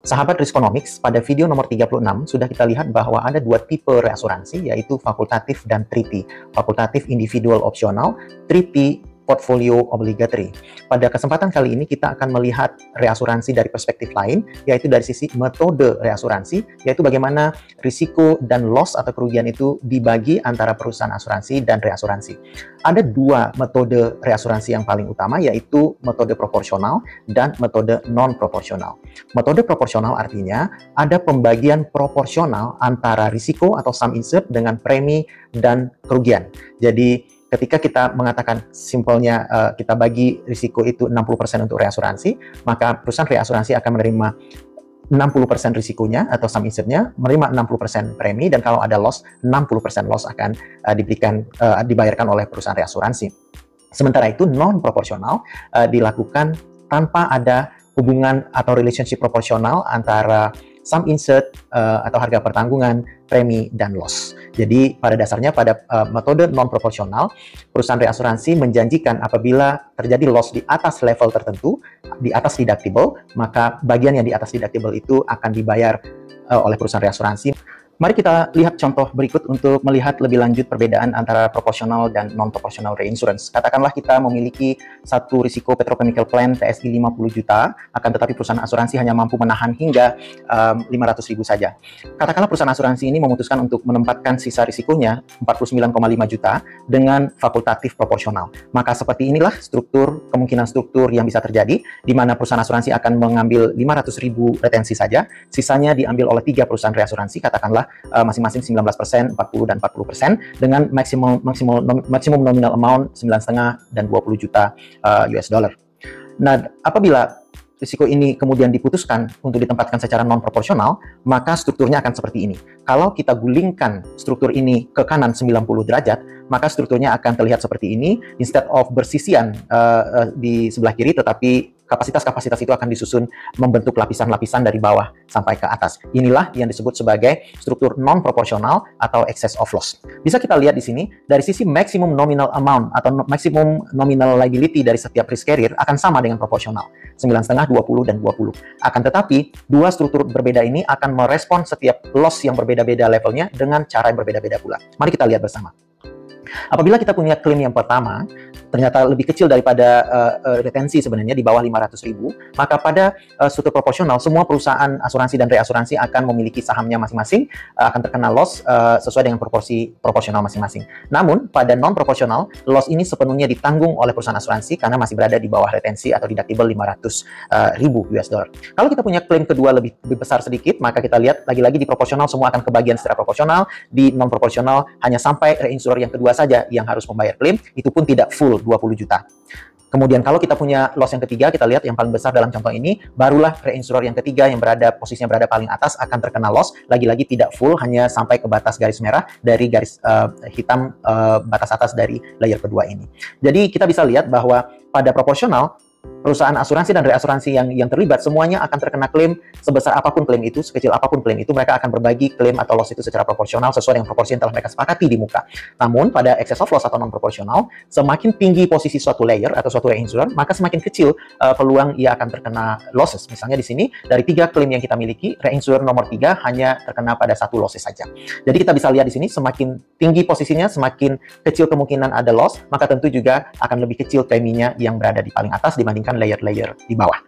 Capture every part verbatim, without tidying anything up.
Sahabat Riskonomics, pada video nomor tiga puluh enam sudah kita lihat bahwa ada dua tipe reasuransi, yaitu fakultatif dan tiga P. Fakultatif individual opsional, tiga P portfolio obligatory. Pada kesempatan kali ini kita akan melihat reasuransi dari perspektif lain, yaitu dari sisi metode reasuransi, yaitu bagaimana risiko dan loss atau kerugian itu dibagi antara perusahaan asuransi dan reasuransi. Ada dua metode reasuransi yang paling utama, yaitu metode proporsional dan metode non-proporsional. Metode proporsional artinya ada pembagian proporsional antara risiko atau sum insured dengan premi dan kerugian. Jadi ketika kita mengatakan simpelnya uh, kita bagi risiko itu enam puluh persen untuk reasuransi, maka perusahaan reasuransi akan menerima enam puluh persen risikonya atau sum insured-nya, menerima enam puluh persen premi, dan kalau ada loss, enam puluh persen loss akan uh, diberikan uh, dibayarkan oleh perusahaan reasuransi. Sementara itu non-proporsional uh, dilakukan tanpa ada hubungan atau relationship proporsional antara sum insured uh, atau harga pertanggungan, premi, dan loss. Jadi pada dasarnya pada uh, metode non-proporsional, perusahaan reasuransi menjanjikan apabila terjadi loss di atas level tertentu, di atas deductible, maka bagian yang di atas deductible itu akan dibayar uh, oleh perusahaan reasuransi. Mari kita lihat contoh berikut untuk melihat lebih lanjut perbedaan antara proporsional dan non-proporsional reinsurance. Katakanlah kita memiliki satu risiko petrochemical plant T S I lima puluh juta, akan tetapi perusahaan asuransi hanya mampu menahan hingga um, lima ratus ribu saja. Katakanlah perusahaan asuransi ini memutuskan untuk menempatkan sisa risikonya empat puluh sembilan koma lima juta dengan fakultatif proporsional. Maka seperti inilah struktur, kemungkinan struktur yang bisa terjadi, di mana perusahaan asuransi akan mengambil lima ratus ribu retensi saja, sisanya diambil oleh tiga perusahaan reasuransi, katakanlah masing-masing uh, sembilan belas persen, empat puluh dan empat puluh persen, dengan maksimum maksimum nom, maksimum nominal amount sembilan koma lima dan dua puluh juta uh, U S dollar. Nah, apabila risiko ini kemudian diputuskan untuk ditempatkan secara non-proporsional, maka strukturnya akan seperti ini. Kalau kita gulingkan struktur ini ke kanan sembilan puluh derajat, maka strukturnya akan terlihat seperti ini. Instead of bersisian uh, uh, di sebelah kiri, tetapi kapasitas-kapasitas itu akan disusun membentuk lapisan-lapisan dari bawah sampai ke atas. Inilah yang disebut sebagai struktur non-proporsional atau excess of loss. Bisa kita lihat di sini, dari sisi maximum nominal amount atau maximum nominal liability dari setiap risk carrier akan sama dengan proporsional, sembilan koma lima, dua puluh, dan dua puluh. Akan tetapi, dua struktur berbeda ini akan merespon setiap loss yang berbeda-beda levelnya dengan cara yang berbeda-beda pula. Mari kita lihat bersama. Apabila kita punya klaim yang pertama, ternyata lebih kecil daripada uh, uh, retensi sebenarnya di bawah lima ratus ribu, maka pada uh, struktur proporsional, semua perusahaan asuransi dan reasuransi akan memiliki sahamnya masing-masing, uh, akan terkena loss uh, sesuai dengan proporsi proporsional masing-masing. Namun, pada non-proporsional, loss ini sepenuhnya ditanggung oleh perusahaan asuransi karena masih berada di bawah retensi atau deductible lima ratus ribu U S dollar. Kalau kita punya klaim kedua lebih, lebih besar sedikit, maka kita lihat lagi-lagi di proporsional semua akan kebagian secara proporsional, di non-proporsional hanya sampai reinsurer yang kedua saja yang harus membayar klaim, itu pun tidak full dua puluh juta. Kemudian kalau kita punya loss yang ketiga, kita lihat yang paling besar dalam contoh ini, barulah reinsurer yang ketiga yang berada posisinya berada paling atas akan terkena loss, lagi-lagi tidak full, hanya sampai ke batas garis merah dari garis uh, hitam uh, batas atas dari layer kedua ini. Jadi kita bisa lihat bahwa pada proporsional, perusahaan asuransi dan reasuransi yang yang terlibat semuanya akan terkena klaim sebesar apapun klaim itu, sekecil apapun klaim itu, mereka akan berbagi klaim atau loss itu secara proporsional sesuai dengan proporsi yang telah mereka sepakati di muka. Namun pada excess of loss atau non proporsional, semakin tinggi posisi suatu layer atau suatu reinsurer, maka semakin kecil uh, peluang ia akan terkena losses. Misalnya di sini dari tiga klaim yang kita miliki, reinsurer nomor tiga hanya terkena pada satu losses saja. Jadi kita bisa lihat di sini semakin tinggi posisinya, semakin kecil kemungkinan ada loss, maka tentu juga akan lebih kecil preminya yang berada di paling atas dibandingkan layer-layer di bawah.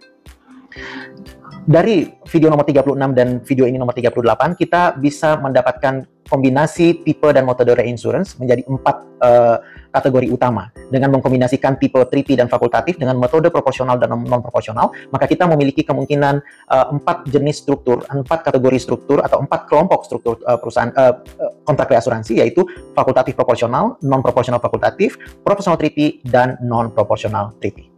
Dari video nomor tiga puluh enam dan video ini nomor tiga puluh delapan, kita bisa mendapatkan kombinasi tipe dan metode reinsurance menjadi empat uh, kategori utama. Dengan mengkombinasikan tipe tiga P dan fakultatif dengan metode proporsional dan non-proporsional, maka kita memiliki kemungkinan uh, empat jenis struktur, empat kategori struktur atau empat kelompok struktur uh, perusahaan uh, kontrak reasuransi, yaitu fakultatif proporsional, non-proporsional fakultatif, proporsional tiga P, dan non-proporsional tiga P.